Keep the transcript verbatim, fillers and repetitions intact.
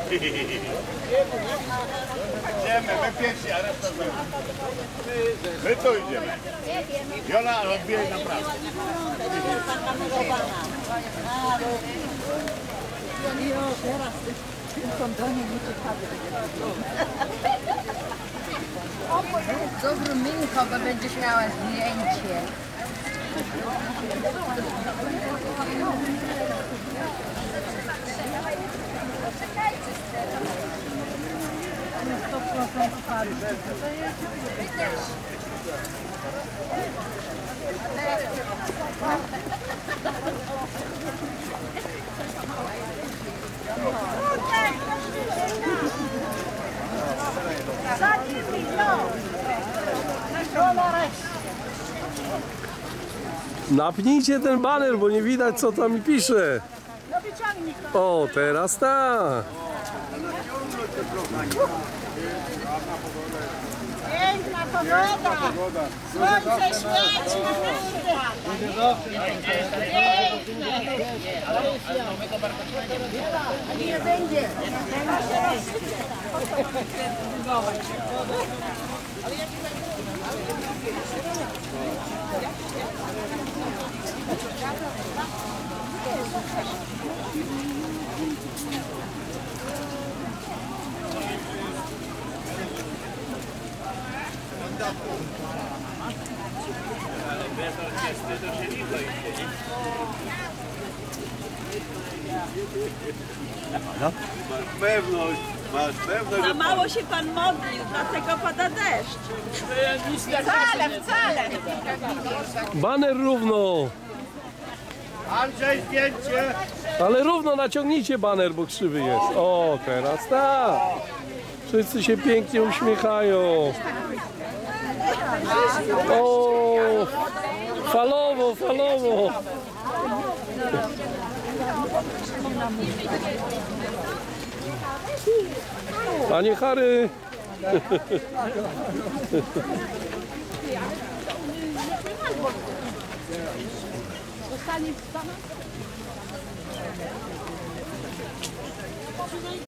Idziemy, my pierwsi, a reszta z nami. My tu idziemy. Jola, odbijaj na prawo. Teraz w tym kondonie nie ciekawe. Dobry Minko, bo będziesz miała zdjęcie. Napnijcie ten baner, bo nie widać, co tam pisze. O, teraz tak. Piękna pogoda! Słońce świeci! Piękne! Nie będzie! Masz pewność, masz pewność. Za mało się pan modlił, dlatego pada deszcz. Wcale, wcale! Baner równo. Andrzej, zdjęcie. Ale równo naciągnijcie baner, bo krzywy jest. O, teraz tak. Wszyscy się pięknie uśmiechają. O, falowo, falowo. Panie Harry.